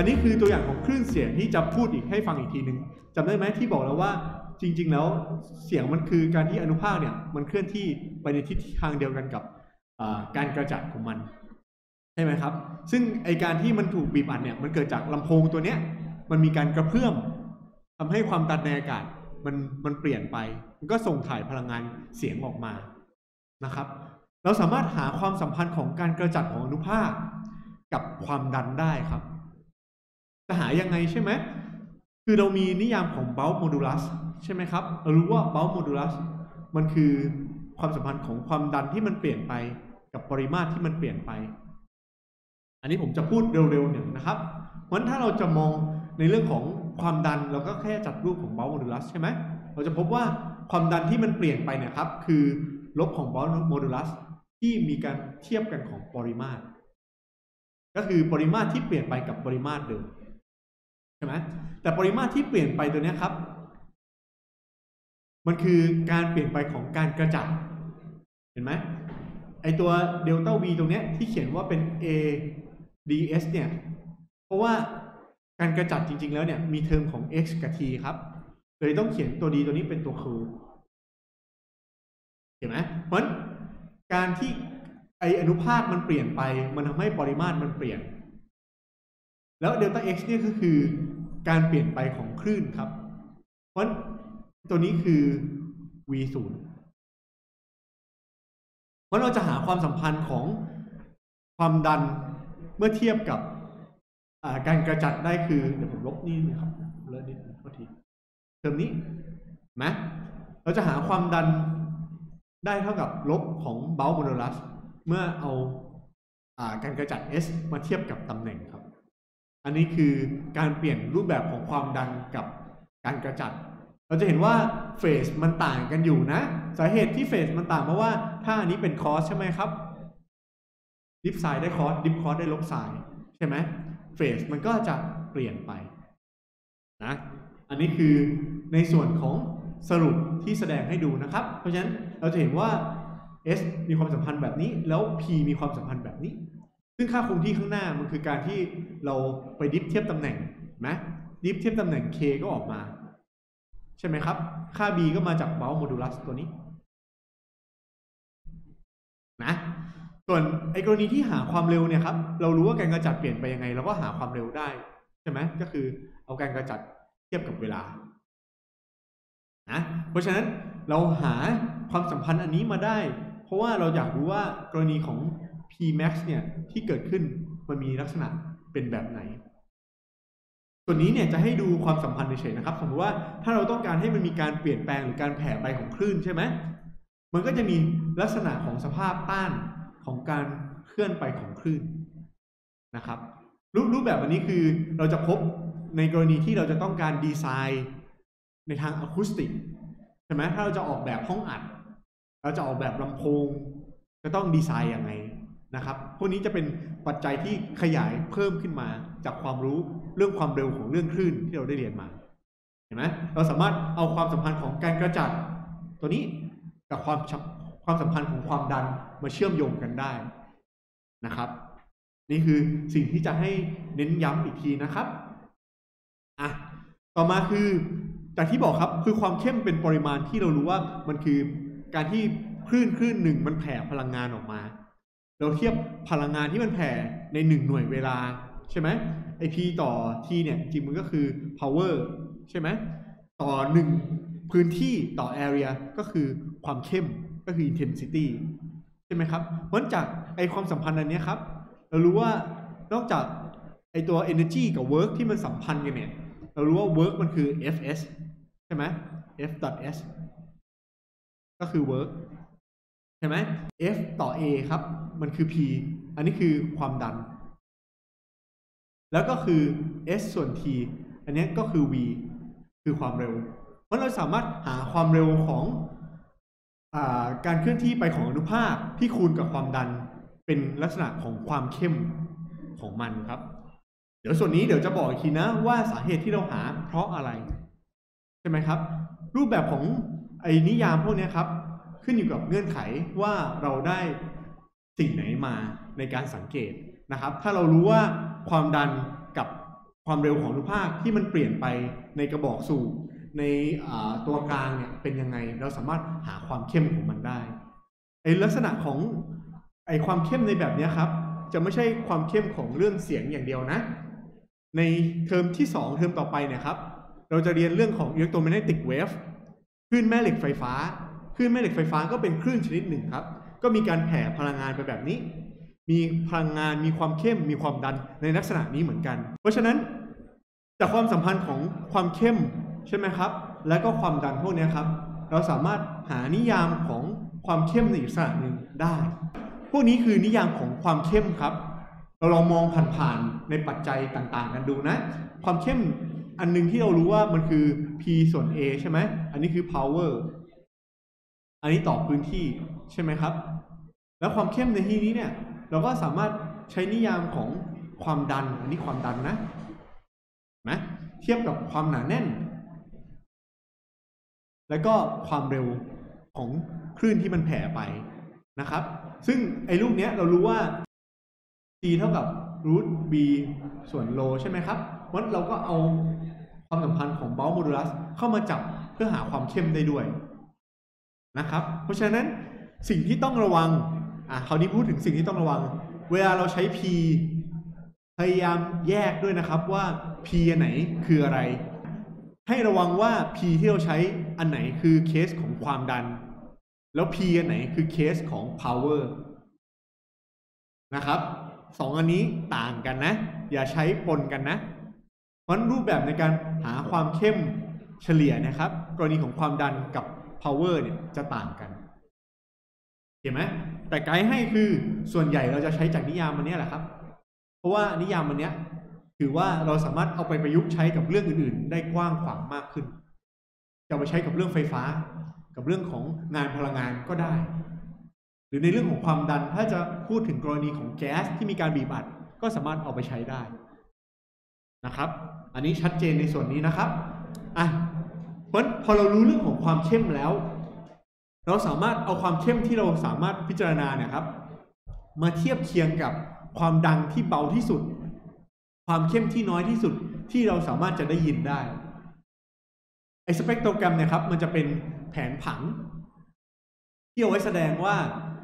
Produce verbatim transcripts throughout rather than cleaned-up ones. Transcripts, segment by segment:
นี้คือตัวอย่างของคลื่นเสียงที่จะพูดอีกให้ฟังอีกทีหนึ่งจำได้ไหมที่บอกแล้วว่าจริงๆแล้วเสียงมันคือการที่อนุภาคเนี่ยมันเคลื่อนที่ไปในทิศทางเดียวกันกับการกระจัดของมันใช่ไหมครับซึ่งไอการที่มันถูกบีบอัดเนี่ยมันเกิดจากลำโพงตัวเนี้ยมันมีการกระเพื่อมทำให้ความดันในอากาศมันมันเปลี่ยนไปมันก็ส่งถ่ายพลังงานเสียงออกมานะครับเราสามารถหาความสัมพันธ์ของการกระจัดของอนุภาคกับความดันได้ครับจะหายังไงใช่ไหมคือเรามีนิยามของ Bulk Modulus ใช่ไหมครับเรารู้ว่า Bulk Modulus มันคือความสัมพันธ์ของความดันที่มันเปลี่ยนไปกับปริมาตรที่มันเปลี่ยนไปอันนี้ผมจะพูดเร็วๆหนึ่งนะครับเพราะฉะนั้นถ้าเราจะมองในเรื่องของความดันเราก็แค่จัดรูปของ Bulk Modulus ใช่ไหมเราจะพบว่าความดันที่มันเปลี่ยนไปเนี่ยครับคือลบของ Bulk Modulus ที่มีการเทียบกันของปริมาตรก็คือปริมาตรที่เปลี่ยนไปกับปริมาตรเดิมใช่ไหมแต่ปริมาตรที่เปลี่ยนไปตัวนี้ครับมันคือการเปลี่ยนไปของการกระจัดเห็นไหมไอตัวเดลต้า V ตรงนี้ที่เขียนว่าเป็น A D S เนี่ยเพราะว่าการกระจัดจริงๆแล้วเนี่ยมีเทอมของ x กับ t ครับเลยต้องเขียนตัว d ตัวนี้เป็นตัว q เห็นไหมเพราะฉะนั้นการที่ไออนุภาคมันเปลี่ยนไปมันทำให้ปริมาตรมันเปลี่ยนแล้วเดลต้า x เนี่ยก็คือการเปลี่ยนไปของคลื่นครับเพราะตัวนี้คือ v ศูนย์เพราะเราจะหาความสัมพันธ์ของความดันเมื่อเทียบกับการกระจัดได้คือเดี๋ยวผมลบนี่นะครับเลอะนิดโทษทีเทอมนี้นะเราจะหาความดันได้เท่ากับลบของ Bulk Modulus เมื่อเอาการกระจัด S มาเทียบกับตำแหน่งครับอันนี้คือการเปลี่ยนรูปแบบของความดันกับการกระจัดเราจะเห็นว่าเฟสมันต่างกันอยู่นะสาเหตุที่เฟสมันต่างเพราะว่าถ้าอันนี้เป็นคอสใช่ไหมครับดิฟไซน์ได้คอสดิฟคอสได้ลบไซน์ใช่ไหมเฟสมันก็จะเปลี่ยนไปนะอันนี้คือในส่วนของสรุปที่แสดงให้ดูนะครับเพราะฉะนั้นเราจะเห็นว่า S มีความสัมพันธ์แบบนี้แล้ว P มีความสัมพันธ์แบบนี้ซึ่งค่าคงที่ข้างหน้ามันคือการที่เราไปดิฟเทียบตำแหน่งนะดิฟเทียบตำแหน่ง K ก็ออกมาใช่ไหมครับค่า B ก็มาจาก Bulk Modulus ตัวนี้นะส่วนไอ้กรณีที่หาความเร็วเนี่ยครับเรารู้ว่าการกระจัดเปลี่ยนไปยังไงเราก็หาความเร็วได้ใช่ไหมก็คือเอาการกระจัดเทียบกับเวลานะเพราะฉะนั้นเราหาความสัมพันธ์อันนี้มาได้เพราะว่าเราอยากรู้ว่ากรณีของ P max เนี่ยที่เกิดขึ้นมันมีลักษณะเป็นแบบไหนส่วนนี้เนี่ยจะให้ดูความสัมพันธ์เฉยๆนะครับสมมติว่าถ้าเราต้องการให้มันมีการเปลี่ยนแปลงหรือการแผ่ไปของคลื่นใช่ไหมมันก็จะมีลักษณะของสภาพต้านของการเคลื่อนไปของคลื่นนะครับรูปรูปแบบอันนี้คือเราจะพบในกรณีที่เราจะต้องการดีไซน์ในทางอะคูสติกใช่ไหมถ้าเราจะออกแบบห้องอัดเราจะออกแบบลำโพงจะต้องดีไซน์ยังไงนะครับพวกนี้จะเป็นปัจจัยที่ขยายเพิ่มขึ้นมาจากความรู้เรื่องความเร็วของเรื่องคลื่นที่เราได้เรียนมาเห็นไหมเราสามารถเอาความสัมพันธ์ของการกระจัดตัวนี้กับความความสัมพันธ์ของความดันมาเชื่อมโยงกันได้นะครับนี่คือสิ่งที่จะให้เน้นย้ำอีกทีนะครับอ่ะต่อมาคือจากที่บอกครับคือความเข้มเป็นปริมาณที่เรารู้ว่ามันคือการที่คลื่นคลื่นหนึ่งมันแผ่พลังงานออกมาเราเทียบพลังงานที่มันแผ่ในหนึ่งหน่วยเวลาใช่ไหมไอ P ต่อ T เนี่ยจริงมันก็คือ power ใช่ไหมต่อหนึ่งพื้นที่ต่อ area ก็คือความเข้มก็คือ intensity ใช่ไหมครับเพราะจากไอความสัมพันธ์อันนี้ครับเรารู้ว่านอกจากไอตัว energy กับ work ที่มันสัมพันธ์กันเนี่ยเรารู้ว่า work มันคือ F S ใช่ไหม F dot S ก็คือ work ใช่ไหม F ต่อ A ครับมันคือ P อันนี้คือความดันแล้วก็คือ S ส่วน T อันนี้ก็คือ V คือความเร็วเพราะเราสามารถหาความเร็วของอ่าการเคลื่อนที่ไปของอนุภาคที่คูณกับความดันเป็นลักษณะของความเข้มของมันครับเดี๋ยวส่วนนี้เดี๋ยวจะบอกอีกทีนะว่าสาเหตุที่เราหาเพราะอะไรใช่ไหมครับรูปแบบของไอ้นิยามพวกนี้ครับขึ้นอยู่กับเงื่อนไขว่าเราได้สิ่งไหนมาในการสังเกตนะครับถ้าเรารู้ว่าความดันกับความเร็วของอนุภาคที่มันเปลี่ยนไปในกระบอกสูบในตัวกลางเนี่ยเป็นยังไงเราสามารถหาความเข้มของมันได้ไอ้ลักษณะของไอ้ความเข้มในแบบนี้ครับจะไม่ใช่ความเข้มของเรื่องเสียงอย่างเดียวนะในเทอมที่สองเทอมต่อไปเนี่ยครับเราจะเรียนเรื่องของ electromagnetic wave คลื่นแม่เหล็กไฟฟ้าคลื่นแม่เหล็กไฟฟ้าก็เป็นคลื่นชนิดหนึ่งครับก็มีการแผ่พลังงานไปแบบนี้มีพลังงานมีความเข้มมีความดันในลักษณะนี้เหมือนกันเพราะฉะนั้นจากความสัมพันธ์ของความเข้มใช่ไหมครับและก็ความดันพวกนี้ครับเราสามารถหานิยามของความเข้มในอีกลักษณะหนึ่งได้พวกนี้คือนิยามของความเข้มครับเราลองมองผ่านๆในปัจจัยต่างๆกันดูนะความเข้มอันนึงที่เรารู้ว่ามันคือ P ส่วน A ใช่ไหมอันนี้คือ power อันนี้ต่อพื้นที่ใช่ไหมครับแล้วความเข้มในที่นี้เนี่ยเราก็สามารถใช้นิยามของความดันอันนี้ความดันนะนะเทียบกับความหนาแน่นแล้วก็ความเร็วของคลื่นที่มันแผ่ไปนะครับซึ่งไอ้รูปนี้เรารู้ว่า c เท่ากับ รูท b ส่วนโลใช่ไหมครับเพราะเราก็เอาความสัมพันธ์ของ Bound modulus เข้ามาจับเพื่อหาความเข้มได้ด้วยนะครับเพราะฉะนั้นสิ่งที่ต้องระวังอ่ะคราวนี้พูดถึงสิ่งที่ต้องระวังเวลาเราใช้ P พยายามแยกด้วยนะครับว่า P อันไหนคืออะไรให้ระวังว่า P ที่เราใช้อันไหนคือเคสของความดันแล้ว P อันไหนคือเคสของ power นะครับสองอันนี้ต่างกันนะอย่าใช้ปนกันนะเพราะรูปแบบในการหาความเข้มเฉลี่ยนะครับกรณีของความดันกับ power เนี่ยจะต่างกันเห็นไหมแต่ไกด์ให้คือส่วนใหญ่เราจะใช้จากนิยามมันนี้แหละครับเพราะว่านิยามมันเนี้ยถือว่าเราสามารถเอาไปประยุกต์ใช้กับเรื่องอื่นๆได้กว้างขวางมากขึ้นจะไปใช้กับเรื่องไฟฟ้ากับเรื่องของงานพลังงานก็ได้หรือในเรื่องของความดันถ้าจะพูดถึงกรณีของแก๊สที่มีการบีบอัดก็สามารถเอาไปใช้ได้นะครับอันนี้ชัดเจนในส่วนนี้นะครับอ่ะเพราะพอเรารู้เรื่องของความเข้มแล้วเราสามารถเอาความเข้มที่เราสามารถพิจารณาเนี่ยครับมาเทียบเคียงกับความดังที่เบาที่สุดความเข้มที่น้อยที่สุดที่เราสามารถจะได้ยินได้ไอ้สเปกโทรแกรมเนี่ยครับมันจะเป็นแผนผังที่เอาไว้แสดงว่า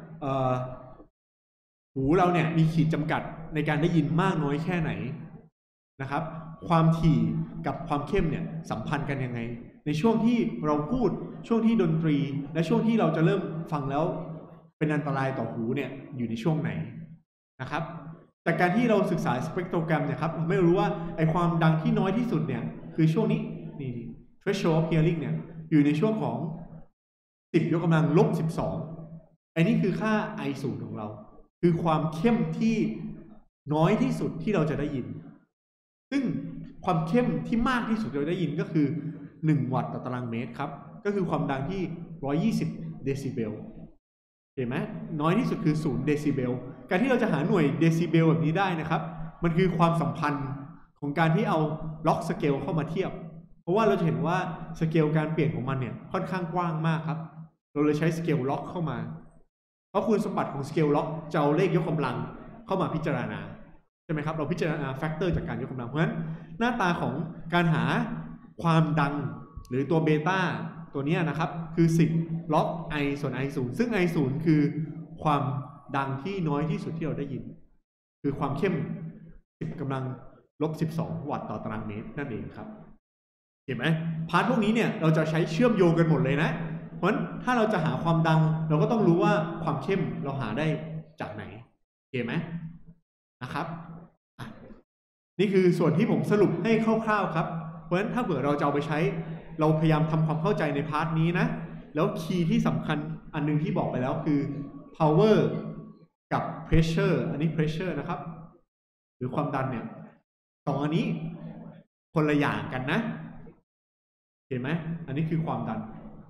หูเราเนี่ยมีขีดจำกัดในการได้ยินมากน้อยแค่ไหนนะครับความถี่กับความเข้มเนี่ยสัมพันธ์กันยังไงในช่วงที่เราพูดช่วงที่ดนตรีและช่วงที่เราจะเริ่มฟังแล้วเป็นอันตรายต่อหูเนี่ยอยู่ในช่วงไหนนะครับจากการที่เราศึกษาสเปกโทรแกรมเนี่ยครับเราไม่รู้ว่าไอความดังที่น้อยที่สุดเนี่ยคือช่วงนี้นี่ threshold of hearing เนี่ยอยู่ในช่วงของสิบยกกำลังลบสิบสองอันนี้คือค่า ไอ ศูนย์ ของเราคือความเข้มที่น้อยที่สุดที่เราจะได้ยินซึ่งความเข้มที่มากที่สุดเราได้ยินก็คือหนึ่งวัตต์ต่อตารางเมตรครับก็คือความดังที่หนึ่งร้อยยี่สิบเดซิเบลเห็นไหมน้อยที่สุดคือศูนย์เดซิเบลการที่เราจะหาหน่วยเดซิเบลแบบนี้ได้นะครับมันคือความสัมพันธ์ของการที่เอาล็อกสเกลเข้ามาเทียบเพราะว่าเราจะเห็นว่าสเกลการเปลี่ยนของมันเนี่ยค่อนข้างกว้างมากครับเราเลยใช้สเกลล็อกเข้ามาเพราะคุณสมบัติของสเกลล็อกจะเอาเลขยกกำลังเข้ามาพิจารณาใช่ไหมครับเราพิจารณาแฟกเตอร์จากการยกกำลังเพราะฉะนั้นหน้าตาของการหาความดังหรือตัวเบต้าตัวนี้นะครับคือสิบล็อก I ส่วน ไอ ศูนย์ ซึ่ง ไอ ศูนย์ คือความดังที่น้อยที่สุดที่เราได้ยินคือความเข้มสิบกำลังลบสิบสองวัตต์ต่อตารางเมตรนั่นเองครับเห็นไหมพาร์ทพวกนี้เนี่ยเราจะใช้เชื่อมโยงกันหมดเลยนะเพราะฉะนั้นถ้าเราจะหาความดังเราก็ต้องรู้ว่าความเข้มเราหาได้จากไหนเห็นไหมนะครับนี่คือส่วนที่ผมสรุปให้คร่าวๆครับเพราะฉะนั้นถ้าเผื่อเราจะเอาไปใช้เราพยายามทำความเข้าใจในพาร์ทนี้นะแล้วคีย์ที่สำคัญอันนึงที่บอกไปแล้วคือ power กับ pressure อันนี้ pressure นะครับหรือความดันเนี่ยสองอันนี้คนละอย่างกันนะเห็นไหมอันนี้คือความดัน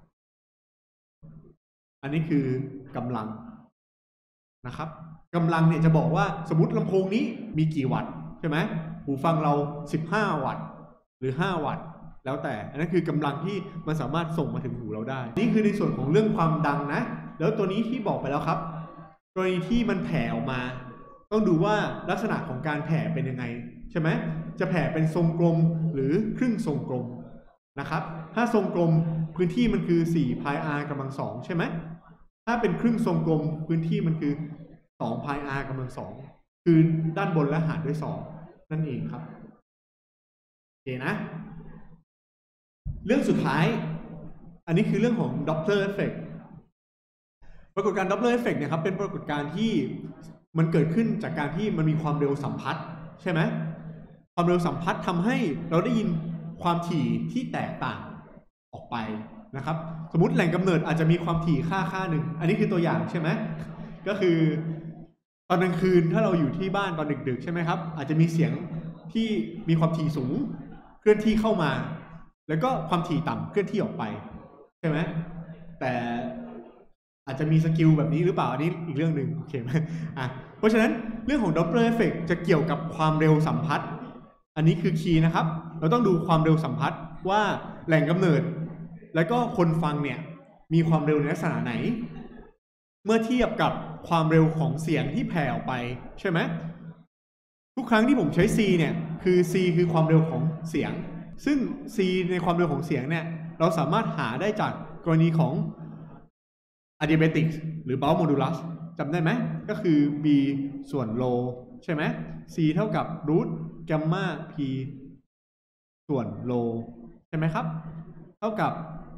อันนี้คือกำลังนะครับกำลังเนี่ยจะบอกว่าสมมติลำโพงนี้มีกี่วัตต์ใช่ไหมหูฟังเราสิบห้าวัตต์หรือห้าวัตต์แล้วแต่อันนั้นคือกำลังที่มันสามารถส่งมาถึงหูเราได้นี่คือในส่วนของเรื่องความดังนะแล้วตัวนี้ที่บอกไปแล้วครับกรณีที่มันแผ่ออกมาต้องดูว่าลักษณะของการแผ่เป็นยังไงใช่ไหมจะแผ่เป็นทรงกลมหรือครึ่งทรงกลมนะครับถ้าทรงกลมพื้นที่มันคือสี่พาย r กำลังสองใช่ไหมถ้าเป็นครึ่งทรงกลมพื้นที่มันคือสองพาย r กำลังสองคือด้านบนและหารด้วยสองนั่นเองครับโอเคนะเรื่องสุดท้ายอันนี้คือเรื่องของ Doppler effect ปรากฏการณ์ Doppler effect เนี่ยครับเป็นปรากฏการณ์ที่มันเกิดขึ้นจากการที่มันมีความเร็วสัมพัทธ์ใช่ไหมความเร็วสัมพัทธ์ทำให้เราได้ยินความถี่ที่แตกต่างออกไปนะครับสมมติแหล่งกำเนิดอาจจะมีความถี่ค่าค่าหนึ่งอันนี้คือตัวอย่างใช่ไหมก็คือตอนกลางคืนถ้าเราอยู่ที่บ้านตอนดึกๆใช่ไหมครับอาจจะมีเสียงที่มีความถี่สูงเคลื่อนที่เข้ามาแล้วก็ความถี่ต่ำเคลื่อนที่ออกไปใช่ไหมแต่อาจจะมีสกิลแบบนี้หรือเปล่าอันนี้อีกเรื่องหนึ่งโอเคไหมอ่ะเพราะฉะนั้นเรื่องของ Doppler effect จะเกี่ยวกับความเร็วสัมพัทธ์อันนี้คือคีย์นะครับเราต้องดูความเร็วสัมพัทธ์ว่าแหล่งกำเนิดแล้วก็คนฟังเนี่ยมีความเร็วในลักษณะไหนเมื่อเทียบกับความเร็วของเสียงที่แผ่ออกไปใช่ไหมทุกครั้งที่ผมใช้ C เนี่ยคือ C คือความเร็วของเสียงซึ่ง C ในความเร็วของเสียงเนี่ยเราสามารถหาได้จากกรณีของ adiabatic หรือ Bauer modulus จำได้ไหมก็คือ b ส่วน rho ใช่ไหม c เท่ากับ root gamma p ส่วน rho ใช่ไหมครับเท่ากับ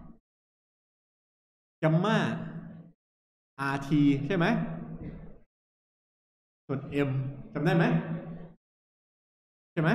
gamma rt ใช่ไหมส่วน m จำได้ไหมใช่ไหม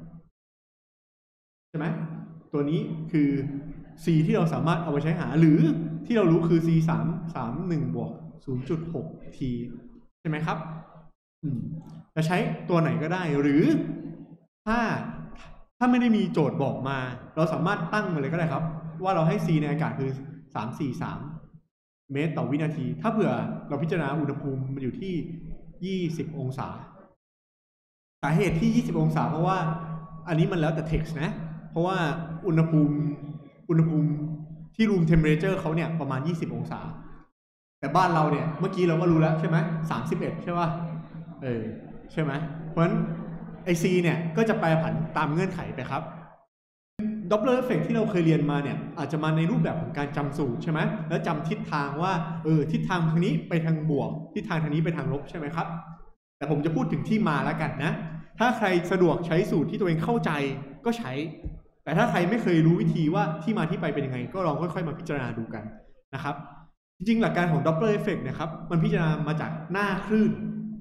ใช่ไหมตัวนี้คือ c ที่เราสามารถเอาไปใช้หาหรือที่เรารู้คือ c สามสามหนึ่งบวกศูนย์จุดหก t ใช่ไหมครับอืมจะใช้ตัวไหนก็ได้หรือถ้าถ้าไม่ได้มีโจทย์บอกมาเราสามารถตั้งมาเลยก็ได้ครับว่าเราให้ c ในอากาศคือสามสี่สามเมตรต่อวินาทีถ้าเผื่อเราพิจารณาอุณหภูมิมันอยู่ที่ยี่สิบองศาสาเหตุที่ยี่สิบองศาเพราะว่าอันนี้มันแล้วแต่ text นะเพราะว่าอุณหภูมิอุณหภูมิที่ room temperature เขาเนี่ยประมาณยี่สิบองศาแต่บ้านเราเนี่ยเมื่อกี้เราก็รู้แล้วใช่ไหมสามสิบเอ็ดใช่ป่ะเออใช่ไหมเพราะฉะนั้นไอ C เนี่ยก็จะแปรผันตามเงื่อนไขไปครับ Doppler effect ที่เราเคยเรียนมาเนี่ยอาจจะมาในรูปแบบของการจำสูตรใช่ไหมแล้วจำทิศทางว่าเออทิศทางทางนี้ไปทางบวกทิศทางทางนี้ไปทางลบใช่ไหมครับแต่ผมจะพูดถึงที่มาแล้วกันนะถ้าใครสะดวกใช้สูตรที่ตัวเองเข้าใจก็ใช้แต่ถ้าใครไม่เคยรู้วิธีว่าที่มาที่ไปเป็นยังไงก็ลองค่อยๆมาพิจารณาดูกันนะครับจริงๆหลักการของ Doppler effect นะครับมันพิจารณามาจากหน้าคลื่น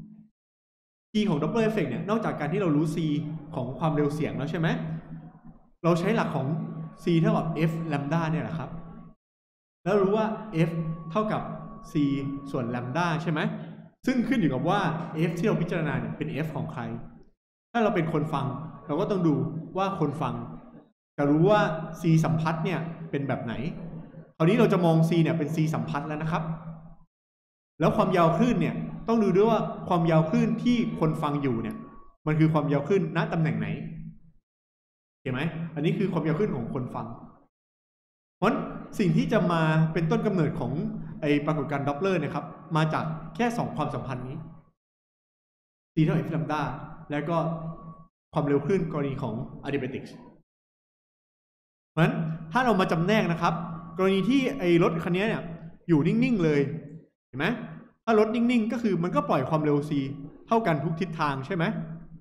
T ของ Doppler effect เนี่ยนอกจากการที่เรารู้ C ของความเร็วเสียงแล้วใช่ไหมเราใช้หลักของ C เท่ากับ F lambda เนี่ยแหละครับแล้วรู้ว่า F เท่ากับ C ส่วน lambda ใช่ไหมซึ่งขึ้นอยู่กับว่า F ที่เราพิจารณาเนี่ยเป็น F ของใครถ้าเราเป็นคนฟังเราก็ต้องดูว่าคนฟังจะรู้ว่า C สัมพัทธ์เนี่ยเป็นแบบไหนคราวนี้เราจะมอง C เนี่ยเป็น C สัมพัทธ์แล้วนะครับแล้วความยาวคลื่นเนี่ยต้องดูด้วยว่าความยาวคลื่นที่คนฟังอยู่เนี่ยมันคือความยาวคลื่นณตำแหน่งไหนเห็นไหมอันนี้คือความยาวคลื่นของคนฟังเพราะสิ่งที่จะมาเป็นต้นกำเนิดของไอปรากฏการณ์ด็อปเลอร์นะครับมาจากแค่สองความสัมพันธ์นี้ C เท่า F lambda แล้วก็ความเร็วคลื่นกรณีของ adiabatics เพราะฉะนั้นถ้าเรามาจำแนกนะครับกรณีที่ไอ้รถคันนี้เนี่ยอยู่นิ่งๆเลยเห็นไหมถ้ารถนิ่งๆก็คือมันก็ปล่อยความเร็ว c เท่ากันทุกทิศทางใช่ไหม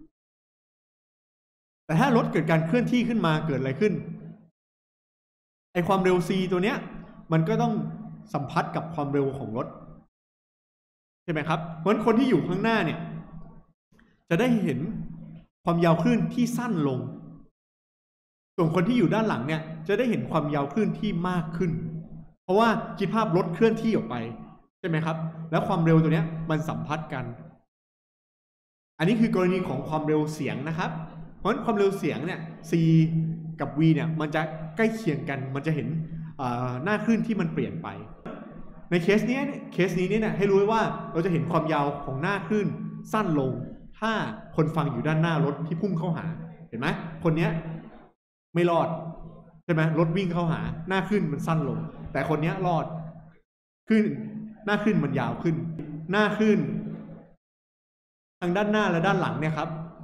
แต่ถ้ารถเกิดการเคลื่อนที่ขึ้นมาเกิดอะไรขึ้นไอ้ความเร็ว c ตัวเนี้ยมันก็ต้องสัมพัทธ์กับความเร็วของรถใช่ไหมครับเพราะฉะนั้นคนที่อยู่ข้างหน้าเนี่ยจะได้เห็นความยาวคลื่นที่สั้นลงส่วนคนที่อยู่ด้านหลังเนี่ยจะได้เห็นความยาวคลื่นที่มากขึ้นเพราะว่าคิดภาพรถเคลื่อนที่ออกไปใช่ไหมครับแล้วความเร็วตัวเนี้ยมันสัมพัทธ์กันอันนี้คือกรณีของความเร็วเสียงนะครับเพราะฉะนั้นความเร็วเสียงเนี่ย c กับ v เนี่ยมันจะใกล้เคียงกันมันจะเห็นหน้าคลื่นที่มันเปลี่ยนไปในเคสนี้เคสนี้เนี่ยให้รู้ไว้ว่าเราจะเห็นความยาวของหน้าคลื่นสั้นลงถ้าคนฟังอยู่ด้านหน้ารถที่พุ่งเข้าหาเห็นไหมคนเนี้ยไม่รอดใช่ไหมรถวิ่งเข้าหาหน้าคลื่นมันสั้นลงแต่คนเนี้ยรอดขึ้นหน้าคลื่นมันยาวขึ้นหน้าคลื่นทางด้านหน้าและด้านหลังเนี่ยครับ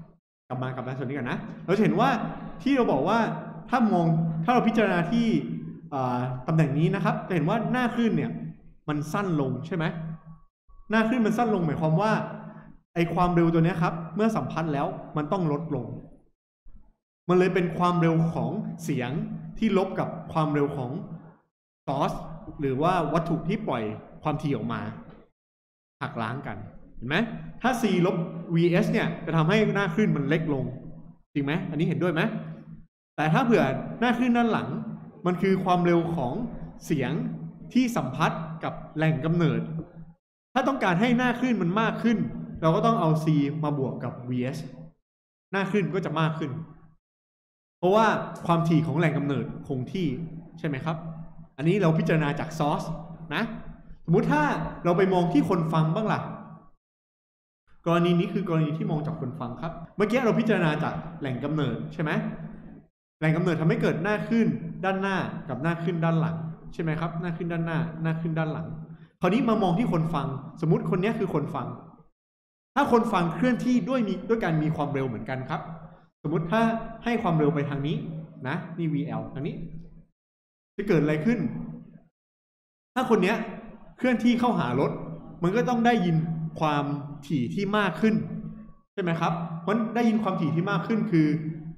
กลับมากลับมาส่วนนี้กันนะเราจะเห็นว่าที่เราบอกว่าถ้ามองถ้าเราพิจารณาที่ตำแหน่งนี้นะครับจะเห็นว่าหน้าคลื่นเนี่ยมันสั้นลงใช่ไหมหน้าคลื่นมันสั้นลงหมายความว่าไอความเร็วตัวนี้ครับเมื่อสัมพัทธ์แล้วมันต้องลดลงมันเลยเป็นความเร็วของเสียงที่ลบกับความเร็วของซอร์สหรือว่าวัตถุที่ปล่อยความถี่ออกมาหักล้างกันเห็นไหมถ้า c ลบ vs เนี่ยจะทำให้หน้าคลื่นมันเล็กลงจริงไหมอันนี้เห็นด้วยไหมแต่ถ้าเผื่อหน้าคลื่นด้านหลังมันคือความเร็วของเสียงที่สัมพัทธ์กับแหล่งกำเนิดถ้าต้องการให้หน้าคลื่นมันมากขึ้นเราก็ต้องเอา c มาบวกกับ vs หน้าคลื่นก็จะมากขึ้นเพราะว่าความถี่ของแหล่งกำเนิดคงที่ใช่ไหมครับอันนี้เราพิจารณาจากซอร์สนะสมมุติถ้าเราไปมองที่คนฟังบ้างล่ะกรณีนี้คือกรณีที่มองจากคนฟังครับเมื่อกี้เราพิจารณาจากแหล่งกำเนิดใช่ไหมแหล่งกำเนิดทำให้เกิดหน้าขึ้นด้านหน้ากับหน้าขึ้นด้านหลังใช่ไหมครับหน้าขึ้นด้านหน้าหน้าขึ้นด้านหลังคราวนี้มามองที่คนฟังสมมุติคนนี้คือคนฟังถ้าคนฟังเคลื่อนที่ด้วยมีด้วยการมีความเร็วเหมือนกันครับสมมุติถ้าให้ความเร็วไปทางนี้นะนี่ วี แอล ทางนี้จะเกิดอะไรขึ้นถ้าคนนี้เคลื่อนที่เข้าหารถมันก็ต้องได้ยินความถี่ที่มากขึ้นใช่ไหมครับเพราะได้ยินความถี่ที่มากขึ้นคือ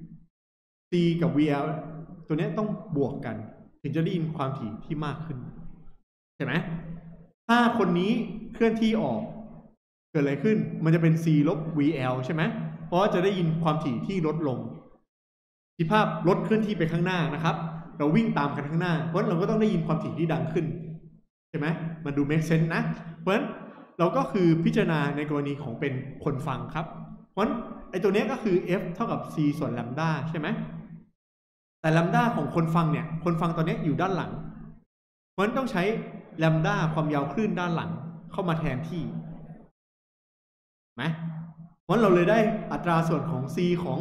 c กับ วี แอล ตัวนี้ต้องบวกกันถึงจะได้ยินความถี่ที่มากขึ้นใช่ไหมถ้าคนนี้เคลื่อนที่ออกเกิดอะไรขึ้นมันจะเป็น c ลบ วี แอล ใช่ไหมเพราะจะได้ยินความถี่ที่ลดลงที่ภาพรถเคลื่อนที่ไปข้างหน้านะครับเราวิ่งตามกันข้างหน้าเพราะเราก็ต้องได้ยินความถี่ที่ดังขึ้นใช่ไหมมันดู make sense นะเพราะฉะนั้นเราก็คือพิจารณาในกรณีของเป็นคนฟังครับเพราะฉะนั้นไอ้ตัวนี้ก็คือ f เท่ากับ c ส่วนแลมด้าใช่ไหมแต่แลมด้าของคนฟังเนี่ยคนฟังตอนนี้อยู่ด้านหลังเพราะฉะนั้นต้องใช้แลมด้าความยาวคลื่นด้านหลังเข้ามาแทนที่ไหมเพราะเราเลยได้อัตราส่วนของ c ของ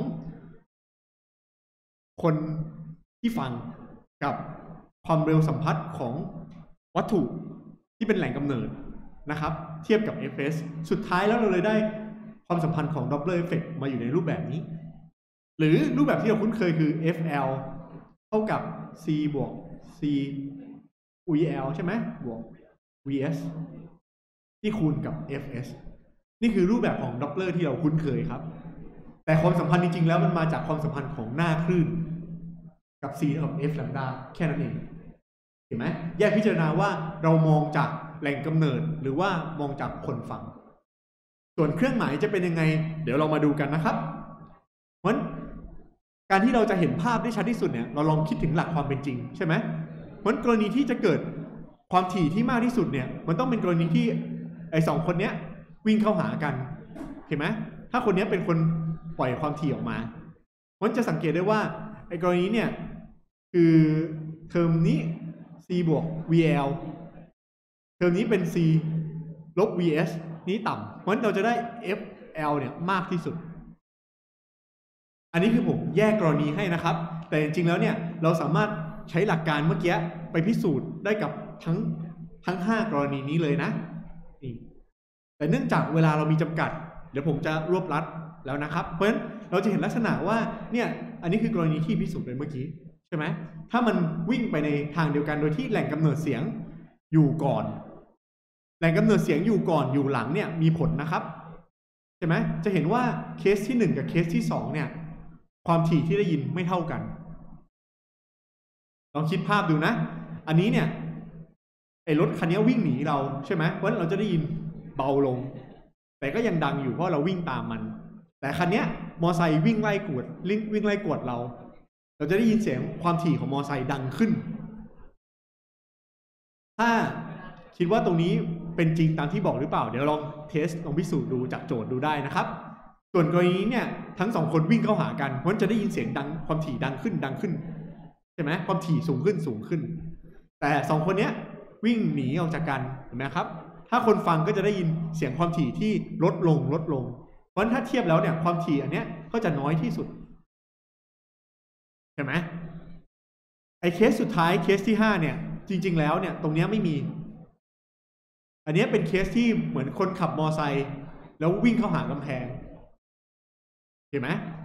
คนที่ฟังกับความเร็วสัมพัทธ์ของวัตถุที่เป็นแหล่งกำเนิดนะครับเทียบกับ เอฟ เอส สุดท้ายแล้วเราเลยได้ความสัมพันธ์ของ Doppler effect มาอยู่ในรูปแบบนี้หรือรูปแบบที่เราคุ้นเคยคือ เอฟ แอล เท่ากับ c บวก c วี แอล ใช่ไหมบวก วี เอส ที่คูณกับ เอฟ เอส นี่คือรูปแบบของ Doppler ที่เราคุ้นเคยครับแต่ความสัมพันธ์จริงๆแล้วมันมาจากความสัมพันธ์ของหน้าคลื่นกับ c เท่ากับ f แลมดาแค่นั้นเองเห็นไหมแยกพิจารณาว่าเรามองจากแหล่งกำเนิดหรือว่ามองจากคนฟังส่วนเครื่องหมายจะเป็นยังไงเดี๋ยวเรามาดูกันนะครับเพราะฉะนั้นการที่เราจะเห็นภาพได้ชัดที่สุดเนี่ยเราลองคิดถึงหลักความเป็นจริงใช่ไหมเพราะฉะนั้นกรณีที่จะเกิดความถี่ที่มากที่สุดเนี่ยมันต้องเป็นกรณีที่ไอ้สองคนเนี้ยวิ่งเข้าหากันเห็นไหมถ้าคนนี้เป็นคนปล่อยความถี่ออกมาเพราะฉะนั้นจะสังเกตได้ว่าไอ้กรณีเนี่ยคือเทอมนี้ c บวก วี แอล เทอมนี้เป็น c ลบ วี เอส นี้ต่ำเพราะฉะนั้นเราจะได้ เอฟ แอล เนี่ยมากที่สุดอันนี้คือผมแยกกรณีให้นะครับแต่จริงๆแล้วเนี่ยเราสามารถใช้หลักการเมื่อกี้ไปพิสูจน์ได้กับทั้งทั้งห้ากรณีนี้เลยนะนี่แต่เนื่องจากเวลาเรามีจำกัดเดี๋ยวผมจะรวบรัดแล้วนะครับเพราะฉะนั้นเราจะเห็นลักษณะว่าเนี่ยอันนี้คือกรณีที่พิสูจน์ไปเมื่อกี้ใช่ไหมถ้ามันวิ่งไปในทางเดียวกันโดยที่แหล่งกำเนิดเสียงอยู่ก่อนแหล่งกำเนิดเสียงอยู่ก่อนอยู่หลังเนี่ยมีผลนะครับใช่ไหมจะเห็นว่าเคสที่หนึ่งกับเคสที่สองเนี่ยความถี่ที่ได้ยินไม่เท่ากันลองคิดภาพดูนะอันนี้เนี่ยไอ้รถคันนี้วิ่งหนีเราใช่ไหมเพราะฉะนั้นเราจะได้ยินเบาลงแต่ก็ยังดังอยู่เพราะเราวิ่งตามมันแต่คันนี้มอไซค์วิ่งไล่กวดวิ่งไล่กวดเราเราจะได้ยินเสียงความถี่ของมอไซค์ดังขึ้นถ้าคิดว่าตรงนี้เป็นจริงตามที่บอกหรือเปล่าเดี๋ยวลองเทสลองพิสูจน์ดูจากโจทย์ดูได้นะครับส่วนกรณีนี้เนี่ยทั้งสองคนวิ่งเข้าหากันเพราะจะได้ยินเสียงดังความถี่ดังขึ้นดังขึ้นใช่ไหมความถี่สูงขึ้นสูงขึ้นแต่สองคนนี้วิ่งหนีออกจากกันเห็นไหมครับถ้าคนฟังก็จะได้ยินเสียงความถี่ที่ลดลงลดลงเพราะฉะนั้นถ้าเทียบแล้วเนี่ยความถี่อันเนี้ยก็จะน้อยที่สุดใช่ไหมไอ้เคสสุดท้ายเคสที่ห้าเนี่ยจริงๆแล้วเนี่ยตรงนี้ไม่มีอันนี้เป็นเคสที่เหมือนคนขับมอไซค์แล้ววิ่งเข้าหากำแพงเห็นไหม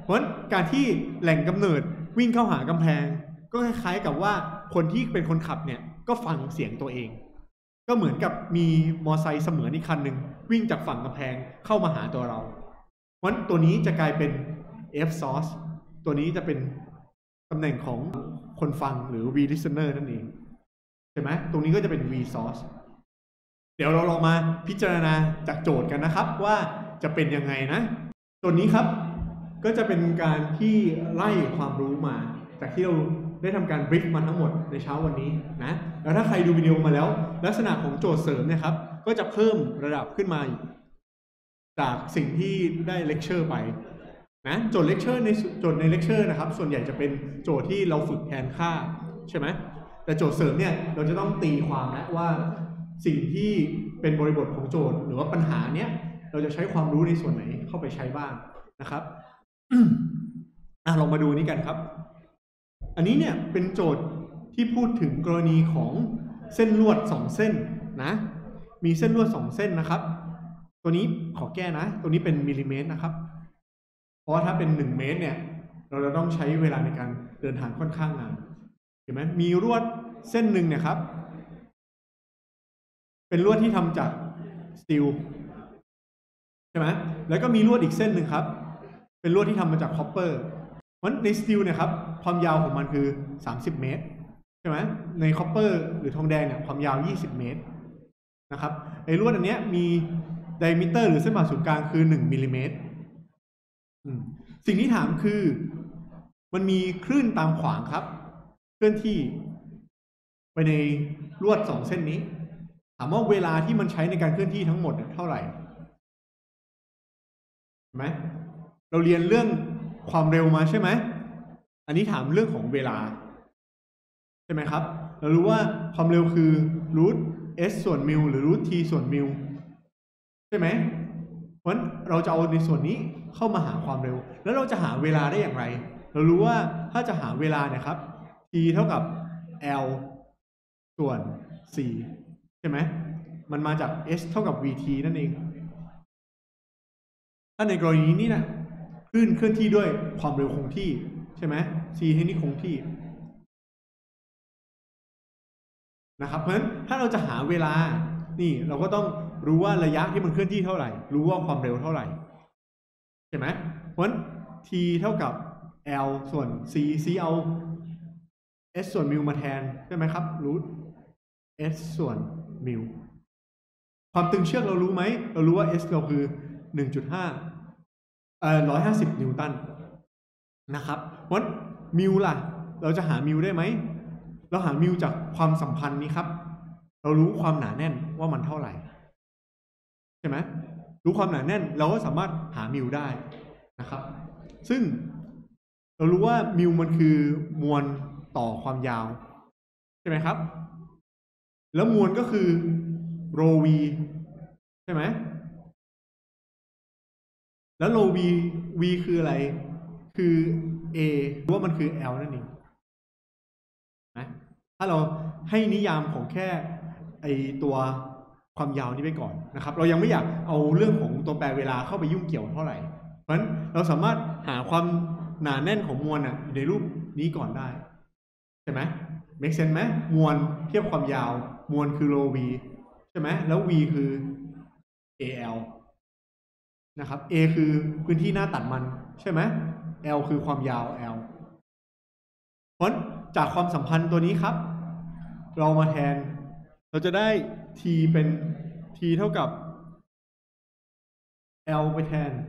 เพราะฉะนั้นการที่แหล่งกำเนิดวิ่งเข้าหากำแพงก็คล้ายๆกับว่าคนที่เป็นคนขับเนี่ยก็ฟังเสียงตัวเองก็เหมือนกับมีมอไซค์เสมือนอีกคันหนึ่งวิ่งจากฝั่งกำแพงเข้ามาหาตัวเราเพราะฉะนั้นตัวนี้จะกลายเป็น F source ตัวนี้จะเป็นตำแหน่งของคนฟังหรือ V listener นั่นเองใช่ไหมตรงนี้ก็จะเป็น V source เดี๋ยวเราลองมาพิจารณาจากโจทย์กันนะครับว่าจะเป็นยังไงนะตัวนี้ครับก็จะเป็นการที่ไล่ความรู้มาจากที่เราได้ทำการบรีฟมาทั้งหมดในเช้าวันนี้นะแล้วถ้าใครดูวิดีโอมาแล้วลักษณะของโจทย์เสริมเนี่ยครับก็จะเพิ่มระดับขึ้นมาจากสิ่งที่ได้เลคเชอร์ไปนะโจทย์เลคเชอร์ในโจทย์ในเลคเชอร์นะครับส่วนใหญ่จะเป็นโจทย์ที่เราฝึกแทนค่าใช่ไหมแต่โจทย์เสริมเนี่ยเราจะต้องตีความนะว่าสิ่งที่เป็นบริบทของโจทย์หรือว่าปัญหาเนี้ยเราจะใช้ความรู้ในส่วนไหนเข้าไปใช้บ้างนะครับอ่ะลองมาดูนี้กันครับอันนี้เนี่ยเป็นโจทย์ที่พูดถึงกรณีของเส้นลวดสองเส้นนะมีเส้นลวดสองเส้นนะครับตัวนี้ขอแก้นะตัวนี้เป็นมิลลิเมตรนะครับเพราะว่าถ้าเป็นหนึ่งเมตรเนี่ยเราจะต้องใช้เวลาในการเดินทางค่อนข้างนานเห็นไหมมีลวดเส้นหนึ่งเนี่ยครับเป็นลวดที่ทำจากสตีลใช่ไหมแล้วก็มีลวดอีกเส้นหนึ่งครับเป็นลวดที่ทำมาจากคอปเปอร์เพราะในสตีลเนี่ยครับความยาวของมันคือสามสิบเมตรใช่ไหมในคอปเปอร์หรือทองแดงเนี่ยความยาวยี่สิบเมตรนะครับไอ้ลวดอันเนี้ยมีไดมิเตอร์หรือเส้นผ่าศูนย์กลางคือหนึ่งมิลลิเมตรสิ่งที่ถามคือมันมีคลื่นตามขวางครับเคลื่อนที่ไปในลวดสองเส้นนี้ถามว่าเวลาที่มันใช้ในการเคลื่อนที่ทั้งหมดเท่าไหร่เห็นไหมเราเรียนเรื่องความเร็วมาใช่ไหมอันนี้ถามเรื่องของเวลาใช่ไหมครับเรารู้ว่าความเร็วคือรูท s ส่วนมิลหรือรูท t ส่วนมิลใช่ไหมเพราะฉะนั้นเราจะเอาในส่วนนี้เข้ามาหาความเร็วแล้วเราจะหาเวลาได้อย่างไรเรารู้ว่าถ้าจะหาเวลาเนี่ยครับ t เท่ากับ l ส่วน c ใช่ไหมมันมาจาก s เท่ากับ vt นั่นเองถ้าในกรณีนี้นะคลื่นเคลื่อนที่ด้วยความเร็วคงที่ใช่ไหม c ให้นี่คงที่นะครับเพราะฉะนั้นถ้าเราจะหาเวลานี่เราก็ต้องรู้ว่าระยะที่มันเคลื่อนที่เท่าไหร่รู้ว่าความเร็วเท่าไหร่ใช่ไหมเพราะฉะนั้น t เท่ากับ l ส่วน c c เอา s ส่วนมิลมาแทนใช่ไหมครับรูท s ส่วนมิลความตึงเชือกเรารู้ไหมเรารู้ว่า s เราคือ หนึ่งจุดห้า เอ่อหนึ่งร้อยห้าสิบนิวตันนะครับเพราะมิลล่ะเราจะหามิลได้ไหมเราหามิลจากความสัมพันธ์นี้ครับเรารู้ความหนาแน่นว่ามันเท่าไหร่ใช่ไหมรู้ความหนาแน่นเราก็สามารถหามิลได้นะครับซึ่งเรารู้ว่ามิลมันคือมวลต่อความยาวใช่ไหมครับแล้วมวลก็คือโรวีใช่ไหมแล้วโร v v คืออะไรคือ a รู้ว่ามันคือ l นั่นเองนะถ้าเราให้นิยามของแค่ไอตัวความยาวนี้ไปก่อนนะครับเรายังไม่อยากเอาเรื่องของตัวแปรเวลาเข้าไปยุ่งเกี่ยวเท่าไหร่เพราะฉะนั้นเราสามารถหาความหนาแน่นของมวลอ่ะอยู่ในรูปนี้ก่อนได้ใช่ไหม make sense ไหมมวลเทียบความยาวมวลคือโร v ใช่ไหมแล้ว v คือ alนะครับ A คือพื้นที่หน้าตัดมันใช่ไหม L คือความยาว L เพราะจากความสัมพันธ์ตัวนี้ครับเรามาแทนเราจะได้ T เป็น T เท่ากับ L ไปแทน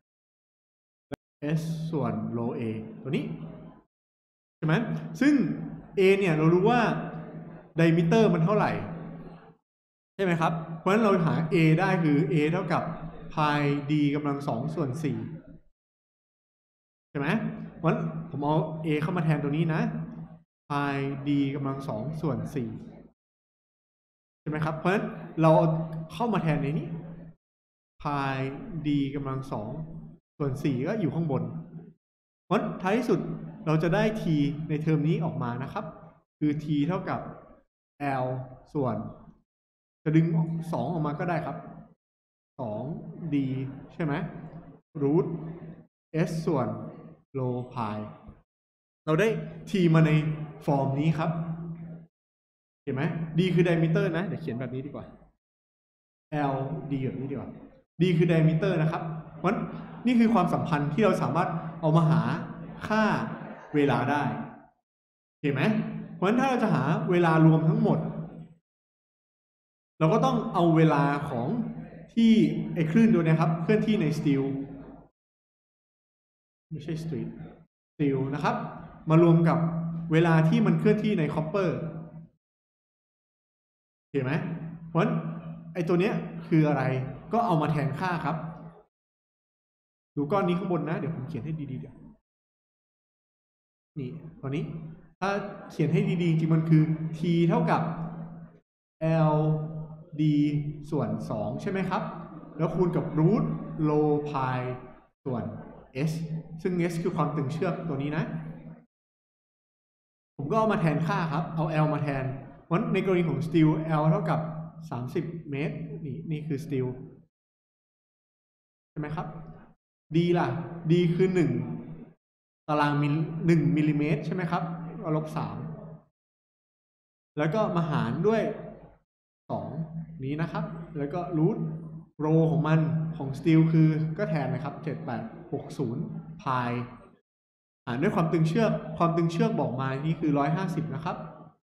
S ส่วน rho A ตัวนี้ใช่ไหมซึ่ง A เนี่ยเรารู้ว่า diameter มันเท่าไหร่ใช่ไหมครับเพราะฉะนั้นเราหา A ได้คือ A เท่ากับพาย d กำลังสองส่วนสี่ใช่ไหมเพราะฉะนั้นผมเอา a เข้ามาแทนตัวนี้นะพาย d กำลังสองส่วนสี่ใช่ไหมครับเพราะฉะนั้นเราเข้ามาแทนในนี้พาย d กำลังสองส่วนสี่ก็อยู่ข้างบนเพราะท้ายที่สุดเราจะได้ t ในเทอมนี้ออกมานะครับคือ t เท่ากับ l ส่วนจะดึงสองออกมาก็ได้ครับสอง d ใช่ไหมรูท s ส่วน rho pi เราได้ t มาในฟอร์มนี้ครับเห็นไหม d คือ diameter นะเดี๋ยวเขียนแบบนี้ดีกว่า l d แบบนี้ดีกว่า d คือ diameter นะครับเพราะนี่คือความสัมพันธ์ที่เราสามารถเอามาหาค่าเวลาได้เห็นไหมเพราะฉะนั้นถ้าเราจะหาเวลารวมทั้งหมดเราก็ต้องเอาเวลาของที่ไอ้คลื่นตัวนี้ครับเคลื่อนที่ใน steel ไม่ใช่ street steel นะครับมารวมกับเวลาที่มันเคลื่อนที่ใน copper เห็นไหมเพราะฉะนั้นไอ้ตัวเนี้ยคืออะไรก็เอามาแทนค่าครับดูก้อนนี้ข้างบนนะเดี๋ยวผมเขียนให้ดีๆเดี๋ยวนี่ตัวนี้ถ้าเขียนให้ดีๆจริงๆมันคือ t เท่ากับ l d ส่วนสองใช่ไหมครับแล้วคูณกับ root rho pi ส่วน s ซึ่ง s คือความตึงเชือกตัวนี้นะผมก็เอามาแทนค่าครับเอา l มาแทนเพราะในกรณีของ steel l เท่ากับสามสิบเมตรนี่นี่คือ steel ใช่ไหมครับ d ล่ะ d คือหนึ่งตารางมิลหนึ่งมิลลิเมตรใช่ไหมครับก็ลบสามแล้วก็มาหารด้วยสองนี้นะครับแล้วก็รูทโรของมันของสตีลคือก็แทนนะครับเจ็ดแปดหกศูนย์พายหารด้วยความตึงเชือกความตึงเชือกบอกมานี่คือร้อยห้าสิบนะครับ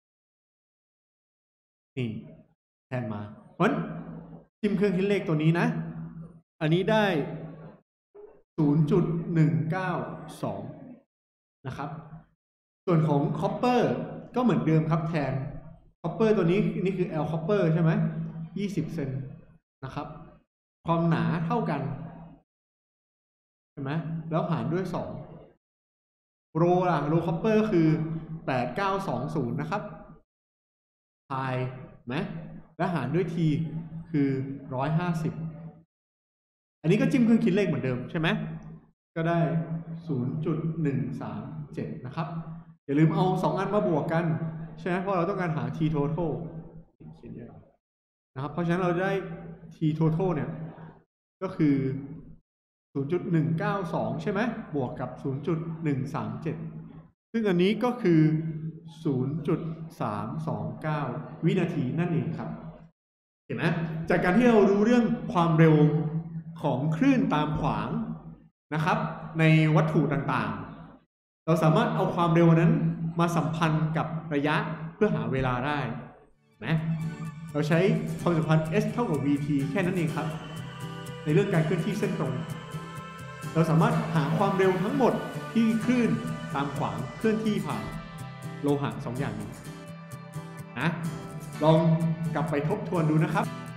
นี่แทนมาเพราะฉะนั้นจิ้มเครื่องคิดเลขตัวนี้นะอันนี้ได้ ศูนย์จุดหนึ่งเก้าสอง นะครับส่วนของคอปเปอร์ก็เหมือนเดิมครับแทนคอปเปอร์ตัวนี้นี่คือ L คอปเปอร์ใช่ไหมยี่สิบเซนนะครับความหนาเท่ากันใช่ไหมแล้วหารด้วยสองโรล่ะโรคอปเปอร์คือแปดเก้าสองศูนย์นะครับพายไหมแล้วหารด้วย t คือหนึ่งร้อยห้าสิบอันนี้ก็จิ้มเครื่องคิดเลขเหมือนเดิมใช่ไหมก็ได้ ศูนย์จุดหนึ่งสามเจ็ด นะครับอย่าลืมเอาสองอันมาบวกกันใช่ไหมเพราะเราต้องการหา t total เขียนเยอะนะครับเพราะฉะนั้นเราได้ t total เนี่ยก็คือ ศูนย์จุดหนึ่งเก้าสอง ใช่ไหมบวกกับ ศูนย์จุดหนึ่งสามเจ็ด ซึ่งอันนี้ก็คือ ศูนย์จุดสามสองเก้า วินาทีนั่นเองครับเห็นไหมจากการที่เรารู้เรื่องความเร็วของคลื่นตามขวางนะครับในวัตถุต่างๆเราสามารถเอาความเร็วนั้นมาสัมพันธ์กับระยะเพื่อหาเวลาได้นะเราใช้ความสัมพันธ์ s เท่ากับ vt แค่นั้นเองครับในเรื่องการเคลื่อนที่เส้นตรงเราสามารถหาความเร็วทั้งหมดที่คลื่นตามขวางเคลื่อนที่ผ่านโลหะสองอย่างนี้นะลองกลับไปทบทวนดูนะครับ